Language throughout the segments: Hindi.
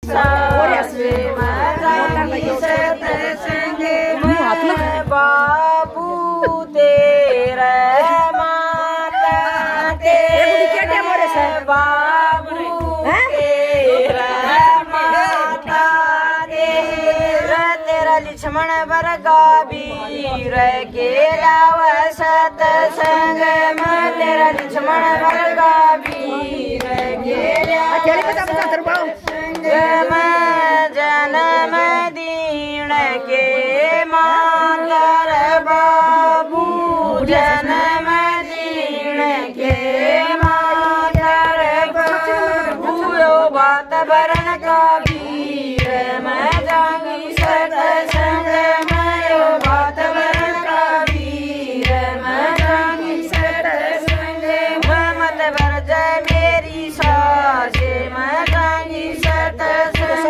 सासे मजांगी सतसंग में बाबू तेरे माता तेरे बाबू तेरा माता तेरा लक्ष्मण वर्गा वीर के लाव सतसंग में तेरा लक्ष्मण वर्गा वीर के लाव जन्म दीन के मातर बाबू जन्म दीन के मातर बाबू वातावरण का वीर मैं जागी सतसंग में वातावरण का वीर मैं जागी सतसंग में मत भर जाए मेरी सासे मैं जागी सतसंग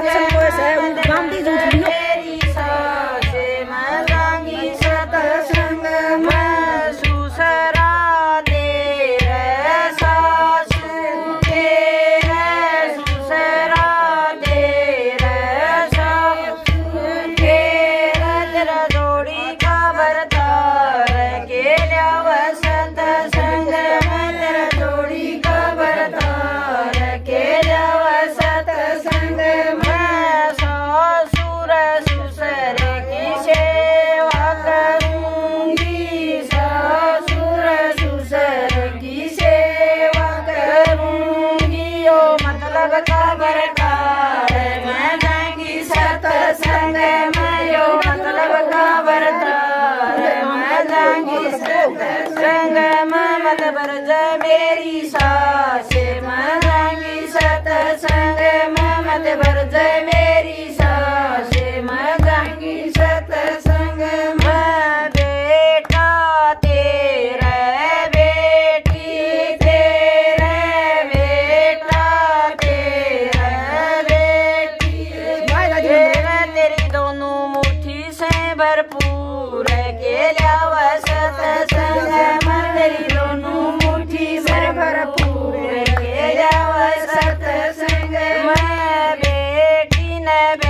मेरी सासे मैं जागी सतसंग में सुसरा तेरे सासू तेरे सुसरा तेरे सासू तेरा तेरा जोड़ी का बरतार के लिया सतसंग में तेरा जोड़ी का बरतार के लिया सतसंग में ससुर सुसर की सेवा करूंगी ससुर सुसर की सेवा करूंगी ओ मतलब का बरतार मैं जाएंगी सतसंग में यो मतलब का बरतार मैं जाएंगी सतसंग में मत बर जाए मेरी सासे मैं जाएंगी सतसंग में मत बर जाए मेरी सासे मैं जाएंगी सतसंग में बेटा तेरा बेटी तेरा बेटा तेरा बेटी तेरा तेरी दोनों मुट्ठी से भरपूर के लिया सतसंग में तेरी दोनों मुट्ठी से भरपूर के लिया सतसंग में बेटी न